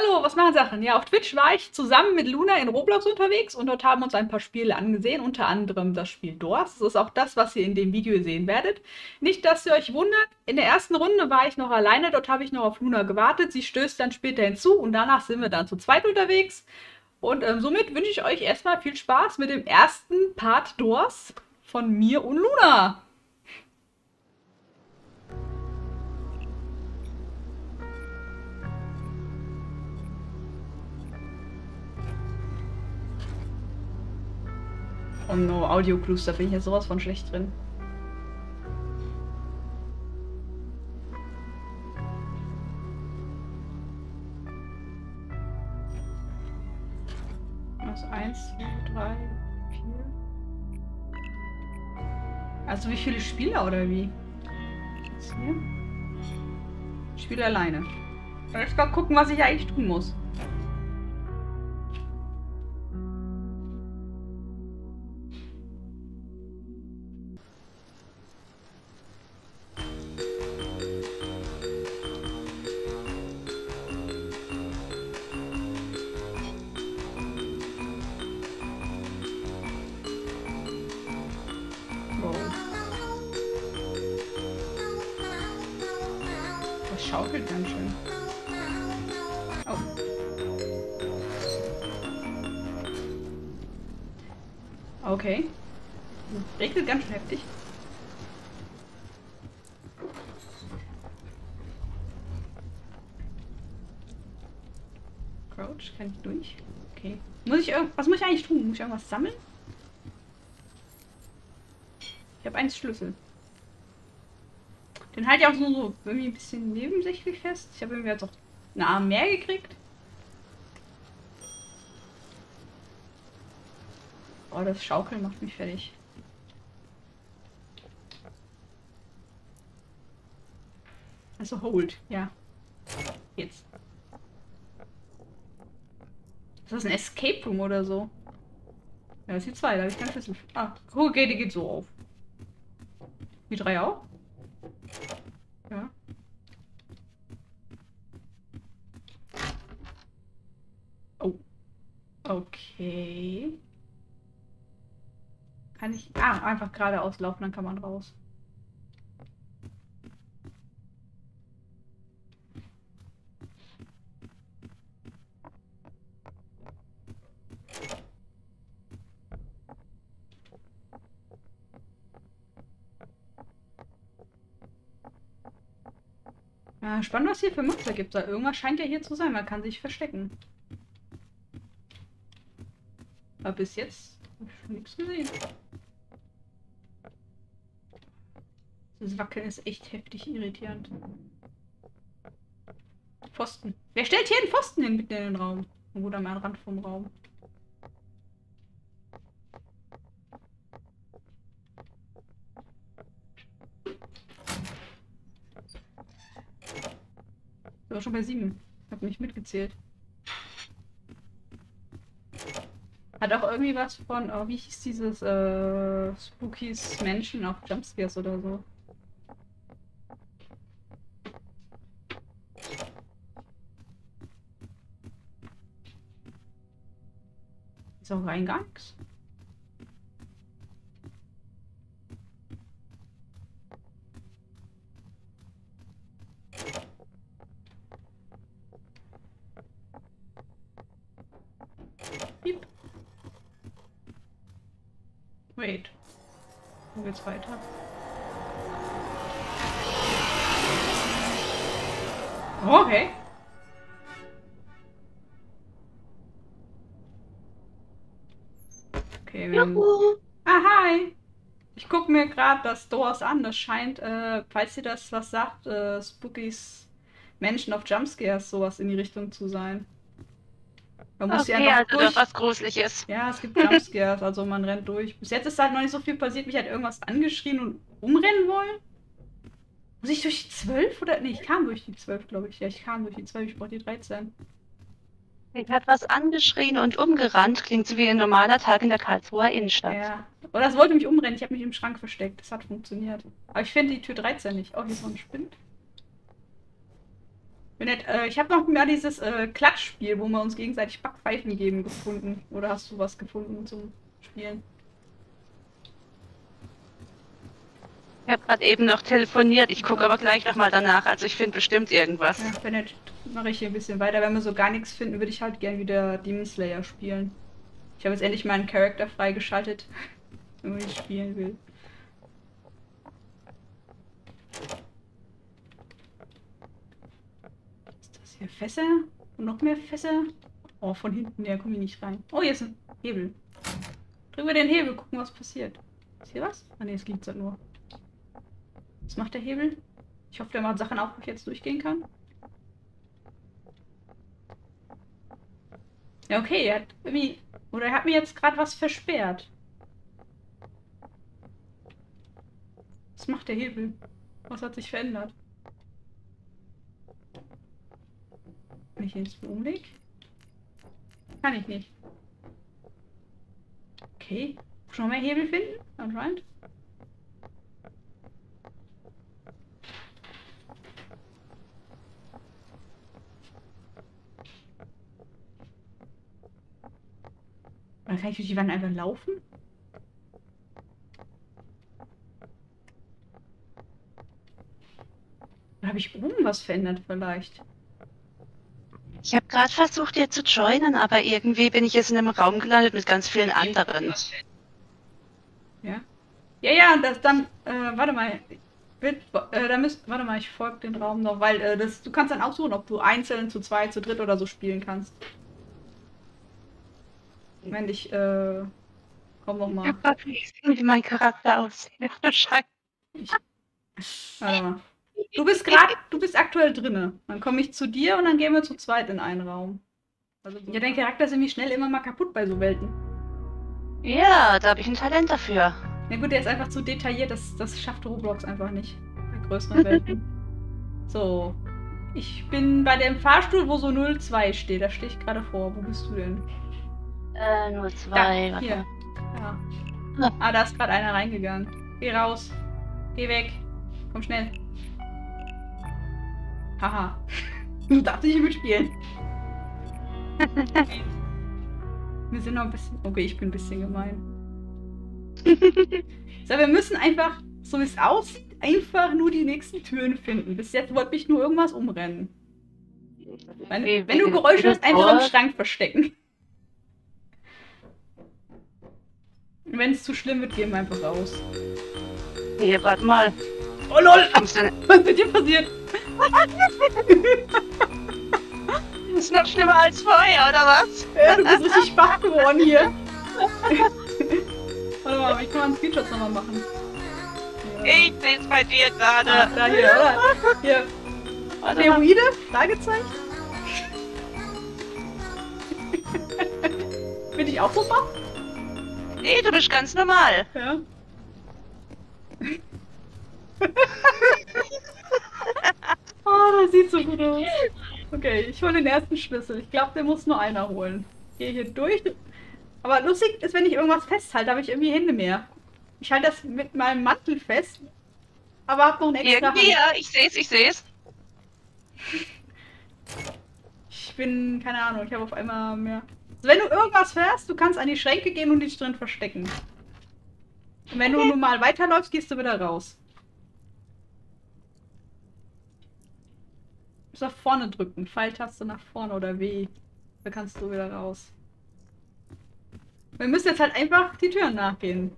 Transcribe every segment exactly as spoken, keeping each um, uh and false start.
Hallo, was machen Sachen? Ja, auf Twitch war ich zusammen mit Luna in Roblox unterwegs und dort haben uns ein paar Spiele angesehen, unter anderem das Spiel Doors. Das ist auch das, was ihr in dem Video sehen werdet. Nicht, dass ihr euch wundert, in der ersten Runde war ich noch alleine, dort habe ich noch auf Luna gewartet. Sie stößt dann später hinzu und danach sind wir dann zu zweit unterwegs. Und ähm, somit wünsche ich euch erstmal viel Spaß mit dem ersten Part Doors von mir und Luna. Oh no, Audio-Clues, da bin ich ja sowas von schlecht drin. Also eins, zwei, drei, vier. Also wie viele Spieler oder wie? Jetzt hier. Ich spiele alleine. Ich mal gucken, was ich eigentlich tun muss. Das schaukelt ganz schön. Oh. Okay. Regnet ganz schön heftig. Crouch, kann ich durch? Okay. Muss ich irgend... Was muss ich eigentlich tun? Muss ich irgendwas sammeln? Ich habe einen Schlüssel. Den halte ich auch so, so irgendwie ein bisschen nebensächlich fest. Ich habe irgendwie jetzt auch einen Arm mehr gekriegt. Oh, das Schaukeln macht mich fertig. Also hold, ja. Jetzt. Ist das ein Escape Room oder so? Ja, das ist die zwei, da habe ich keinen Schlüssel. Ah, okay, die geht so auf. Die drei auch? Ja. Oh. Okay. Kann ich... Ah, einfach geradeaus laufen, dann kann man raus. Ja, spannend, was hier für Monster gibt. Irgendwas scheint ja hier zu sein. Man kann sich verstecken. Aber bis jetzt habe ich schon nichts gesehen. Das Wackeln ist echt heftig irritierend. Pfosten. Wer stellt hier einen Pfosten hin mitten in den Raum? Oder mal am Rand vom Raum? Ich war schon bei sieben. Ich habe nicht mitgezählt. Hat auch irgendwie was von, oh, wie hieß dieses, äh, Spookies Menschen auf Jumpscares oder so. Ist auch rein gar nichts. Piep. Wait. Wo geht's weiter? Okay. Okay, wir haben... Ah, hi! Ich gucke mir gerade das Doors an. Das scheint, äh, falls ihr das was sagt, äh, Spookies Menschen auf Jumpscares, sowas in die Richtung zu sein. Man muss Okay, sie einfach also durch... doch was Gruseliges. Ja, es gibt Jumpscares, also man rennt durch. Bis jetzt ist halt noch nicht so viel passiert. Mich hat irgendwas angeschrien und umrennen wollen. Muss ich durch die zwölf oder? Nee, ich kam durch die zwölf, glaube ich. Ja, ich kam durch die zwölf, ich brauche die dreizehn. Mich hat was angeschrien und umgerannt. Klingt so wie ein normaler Tag in der Karlsruher Innenstadt. Ja. Oder es wollte mich umrennen. Ich habe mich im Schrank versteckt. Das hat funktioniert. Aber ich finde die Tür dreizehn nicht. Oh, hier ist noch ein Spind. Nett. Äh, ich habe noch mal dieses äh, Klatschspiel, wo wir uns gegenseitig Backpfeifen geben, gefunden. Oder hast du was gefunden zum Spielen? Ich habe gerade eben noch telefoniert. Ich gucke aber gleich nochmal danach. Also ich finde bestimmt irgendwas. Ja, wenn nicht, mache ich hier ein bisschen weiter. Wenn wir so gar nichts finden, würde ich halt gern wieder Demon Slayer spielen. Ich habe jetzt endlich meinen Charakter freigeschaltet, wenn ich spielen will. Ist das hier Fässer? Und noch mehr Fässer? Oh, von hinten, ja, komme ich nicht rein. Oh, hier ist ein Hebel. Drücken wir den Hebel, gucken, was passiert. Ist hier was? Ah ne, es liegt halt nur. Was macht der Hebel? Ich hoffe, der macht Sachen auf, wo ich jetzt durchgehen kann. Ja, okay, er hat irgendwie... Oder er hat mir jetzt gerade was versperrt. Was macht der Hebel? Was hat sich verändert? Wenn ich ihn jetzt umlege? Kann ich nicht. Okay. Schon mehr Hebel finden? Anscheinend. Oder kann ich durch die Wand einfach laufen? Oder habe ich oben was verändert vielleicht? Ich habe gerade versucht, dir zu joinen, aber irgendwie bin ich jetzt in einem Raum gelandet mit ganz vielen anderen. Ja? Ja, ja, das dann, äh, warte mal. Wird, äh, da müsst, warte mal, ich folge den Raum noch, weil äh, das, du kannst dann aussuchen, ob du einzeln, zu zweit, zu dritt oder so spielen kannst. Wenn ich, äh, komm noch Ich mal. habe gerade nicht gesehen, wie mein Charakter aussieht. Ach du Scheiße. Ich, warte mal. Du bist gerade, du bist aktuell drinne. Dann komme ich zu dir und dann gehen wir zu zweit in einen Raum. Also, ja, dein Charakter ist irgendwie schnell immer mal kaputt bei so Welten. Ja, da habe ich ein Talent dafür. Na gut, der ist einfach zu detailliert, das, das schafft Roblox einfach nicht. Bei größeren Welten. So. Ich bin bei dem Fahrstuhl, wo so null zwei steht. Da stehe ich gerade vor. Wo bist du denn? Äh, nur zwei. Da, warte hier. mal. Ja. Ah, da ist gerade einer reingegangen. Geh raus. Geh weg. Komm schnell. Haha. Du darfst nicht mitspielen. Wir sind noch ein bisschen... Okay, ich bin ein bisschen gemein. So, wir müssen einfach, so wie es aussieht, einfach nur die nächsten Türen finden. Bis jetzt wollte mich nur irgendwas umrennen. Wenn, Wie- wenn du wie- Geräusche wie hörst, einfach im das Schrank verstecken. Wenn es zu schlimm wird, gehen wir einfach raus. Hier, warte mal. Oh lol! Kommst du denn? Was ist mit dir passiert? Das ist noch schlimmer als vorher, oder was? Ja, du bist richtig wach geworden hier. Warte mal, ich kann mal einen Screenshot nochmal machen. Ja. Ich seh's bei dir Ah, gerade. da hier, oder? Hier. Warte mal. Steroide? Fragezeichen? Bin ich auch so wach? Nee, du bist ganz normal. Ja. Oh, das sieht so gut aus. Okay, ich hole den ersten Schlüssel. Ich glaube, der muss nur einer holen. Gehe hier durch. Aber lustig ist, wenn ich irgendwas festhalte, habe ich irgendwie Hände mehr. Ich halte das mit meinem Mantel fest, aber habe noch einen extra Irgendwie, Hand. ja, ich seh's, ich seh's. Ich bin, keine Ahnung, ich habe auf einmal mehr. Also wenn du irgendwas hörst, du kannst an die Schränke gehen und dich drin verstecken. Und wenn du normal weiterläufst, gehst du wieder raus. Du musst nach vorne drücken. Pfeiltaste nach vorne oder W. Da kannst du wieder raus. Wir müssen jetzt halt einfach die Türen nachgehen.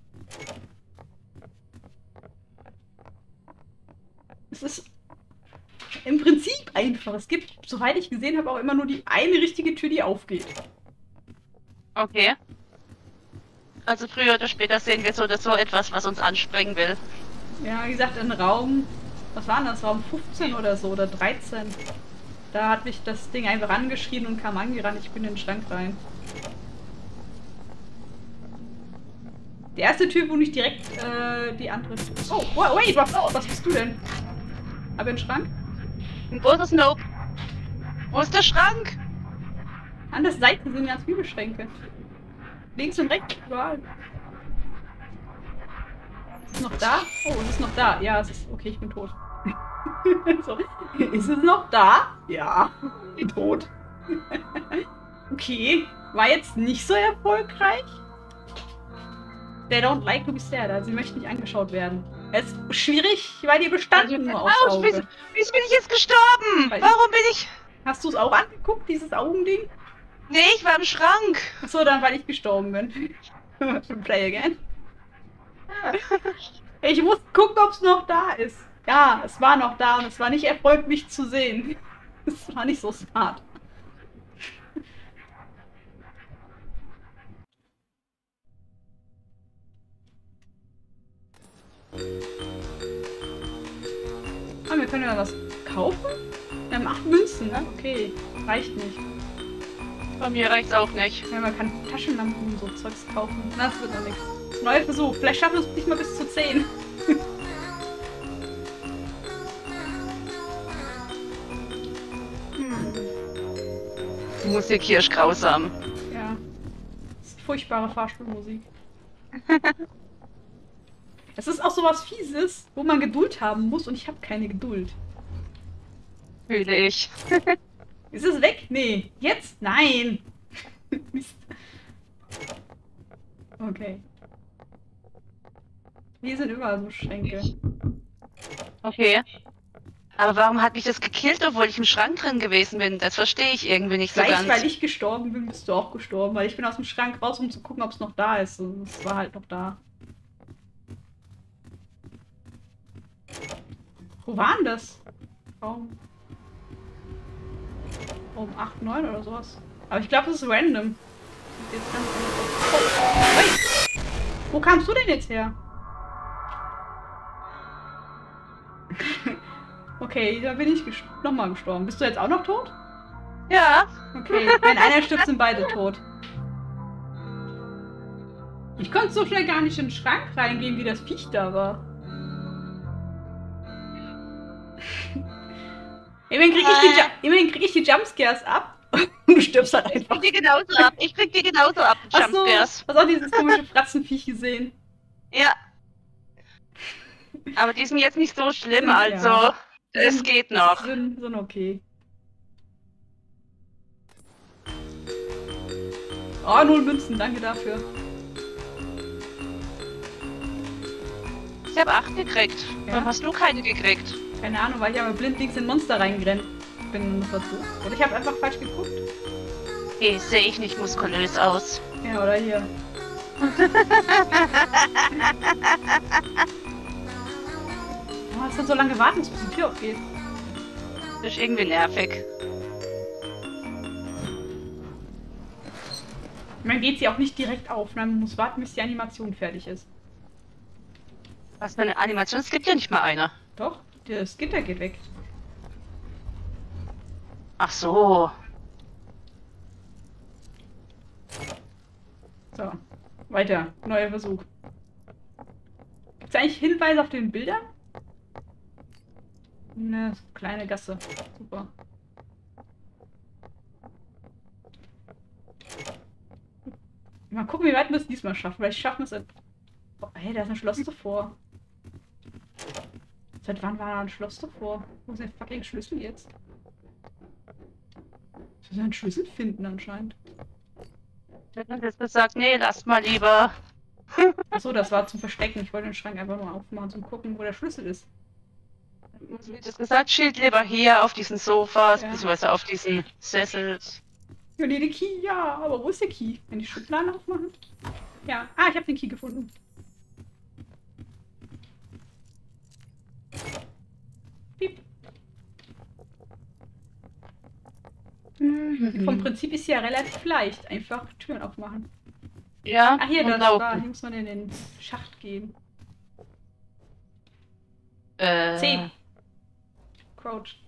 Es ist im Prinzip einfach. Es gibt, soweit ich gesehen habe, auch immer nur die eine richtige Tür, die aufgeht. Okay. Also früher oder später sehen wir so oder so etwas, was uns anspringen will. Ja, wie gesagt, in Raum, was war denn das? Raum fünfzehn oder so, oder dreizehn. Da hat mich das Ding einfach angeschrien und kam angerannt. Ich bin in den Schrank rein. Die erste Tür, wo nicht direkt äh, die andere. Oh, wa- wait, was, was bist du denn? Aber ein Schrank? Wo ist das Nope? Wo ist der Schrank? An der Seite sind ganz viele Schränke. Links und rechts, überall. Ist es noch da? Oh, es ist noch da. Ja, es ist. Okay, ich bin tot. So, ist es noch da? Ja. Tot. Okay. War jetzt nicht so erfolgreich. They don't like to be stared at. Sie möchten nicht angeschaut werden. Es ist schwierig, weil die bestanden nur aufs Autsch, Auge. wieso, wieso bin ich jetzt gestorben? Weil Warum bin ich... Hast du es auch angeguckt, dieses Augending? Nee, ich war im Schrank. Achso, dann weil ich gestorben bin. Play again. Ich muss gucken, ob es noch da ist. Ja, es war noch da und es war nicht erfreut, mich zu sehen. Es war nicht so smart. Ah, wir können ja was kaufen? Wir haben acht Münzen, ne? Okay, reicht nicht. Bei mir reicht's auch nicht. Ja, man kann Taschenlampen und so Zeugs kaufen. Na, das wird noch nichts. Neuer Versuch. Vielleicht schaffen wir es nicht mal bis zu zehn. hm. Die Musik hier ist grausam. Ja. Das ist furchtbare Fahrstuhlmusik. Es ist auch sowas Fieses, wo man Geduld haben muss und ich habe keine Geduld. Fühle ich. Ist es weg? Nee. Jetzt? Nein. Mist. Okay. Hier sind überall so Schränke. Okay. Aber warum hat mich das gekillt, obwohl ich im Schrank drin gewesen bin? Das verstehe ich irgendwie nicht so Vielleicht, ganz. weil ich gestorben bin, bist du auch gestorben. Weil ich bin aus dem Schrank raus, um zu gucken, ob es noch da ist. Und es war halt noch da. Wo war denn das? Raum. Raum acht, neun oder sowas. Aber ich glaube, das ist random. Jetzt ganz oh. Hey. Wo kamst du denn jetzt her? Okay, da bin ich ges nochmal gestorben. Bist du jetzt auch noch tot? Ja. Okay, wenn einer stirbt, sind beide tot. Ich konnte so schnell gar nicht in den Schrank reingehen, wie das Viech da war. Immerhin krieg ich die, Ju immerhin krieg ich die Jumpscares ab. Und du stirbst halt Ich einfach. krieg die genauso ab. Ich krieg die genauso ab. Ach so, Jumpscares. hast auch dieses komische Fratzenviech gesehen? Ja. Aber die sind jetzt nicht so schlimm, Ja. also es Sind- geht noch. Sind, sind okay. Oh, null Münzen, danke dafür. Ich habe acht gekriegt. Ja? Warum hast du keine gekriegt? Keine Ahnung, weil ich aber blindlings in Monster reingerannt bin und das war so. Oder ich habe einfach falsch geguckt. Okay, sehe ich nicht muskulös aus. Ja, oder hier. Oh, es hat so lange gewartet, bis die Tür aufgeht. Das ist irgendwie nervig. Man geht sie auch nicht direkt auf, ne? Man muss warten, bis die Animation fertig ist. Was für eine Animation? Es gibt ja nicht mal eine. Doch, das Gitter geht weg. Ach so. So, weiter. Neuer Versuch. Gibt es eigentlich Hinweise auf den Bildern? Ne, kleine Gasse. Super. Mal gucken, wie weit wir es diesmal schaffen. Vielleicht schaffen wir es. in- Oh, hey, da ist ein Schloss davor. Seit wann war da ein Schloss davor? Wo ist der fucking Schlüssel jetzt? Ich muss einen Schlüssel finden anscheinend. Ich hätte jetzt gesagt, nee, lasst mal lieber. Achso, das war zum Verstecken. Ich wollte den Schrank einfach nur aufmachen, zum gucken, wo der Schlüssel ist. Wie das gesagt, Schild lieber hier auf diesen Sofas, Ja. beziehungsweise auf diesen Sessels. Ja, nee, der Key, ja. Aber wo ist der Key? Wenn die Schubladen aufmachen? Ja. Ah, ich habe den Key gefunden. Piep. Vom Prinzip ist sie ja relativ leicht. Einfach Türen aufmachen. Ja, Ah, hier, und das laufen. war. Hier muss man in den Schacht gehen. Äh, C. Crouch.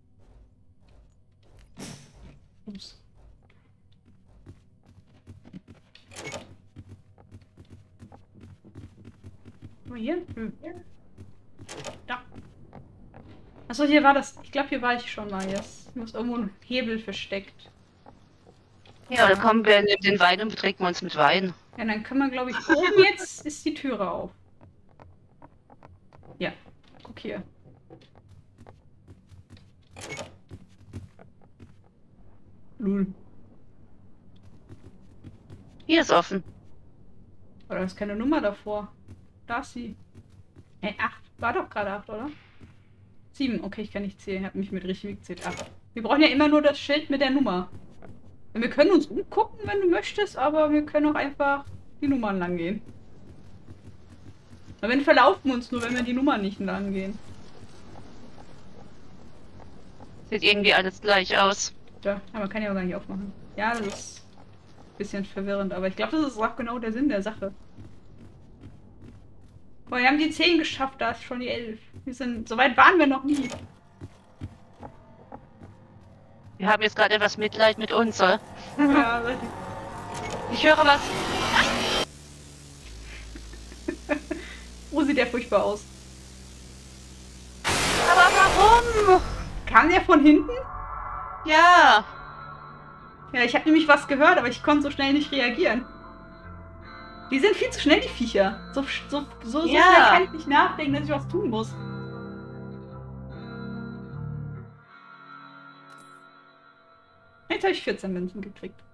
Ups. Guck mal hier? Hm. Da. Achso, hier war das. Ich glaube, hier war ich schon mal jetzt. Hier ist irgendwo ein Hebel versteckt. Ja, dann kommen wir, nehmen den Wein und betrinken uns mit Wein. Ja, dann können wir, glaube ich, oben jetzt ist die Türe auf. Ja, guck hier. Lul. Hier ist offen. Oder ist keine Nummer davor? Da ist sie. Hey, acht. War doch gerade acht, oder? sieben. Okay, ich kann nicht zählen. Ich habe mich mit richtig gezählt. acht. Wir brauchen ja immer nur das Schild mit der Nummer. Wir können uns umgucken, wenn du möchtest, aber wir können auch einfach die Nummern lang gehen. Aber wir verlaufen uns nur, wenn wir die Nummern nicht lang gehen. Sieht irgendwie alles gleich aus. Ja, aber man kann ja auch gar nicht aufmachen. Ja, das ist ein bisschen verwirrend, aber ich glaube, das ist auch genau der Sinn der Sache. Guck mal, wir haben die zehn geschafft, da ist schon die elf. Wir sind, so weit waren wir noch nie. Wir haben jetzt gerade etwas Mitleid mit uns, oder? Ja, Ich höre was. oh, sieht der furchtbar aus. Aber warum? Kam der von hinten? Ja. Ja, ich habe nämlich was gehört, aber ich konnte so schnell nicht reagieren. Die sind viel zu schnell, die Viecher. So, so, so, so Ja. schnell kann ich nicht nachdenken, dass ich was tun muss. Jetzt habe ich vierzehn Münzen gekriegt.